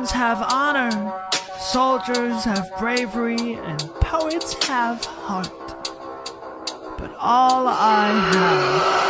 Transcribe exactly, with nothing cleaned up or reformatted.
Musicians have honor, soldiers have bravery, and poets have heart. But all I have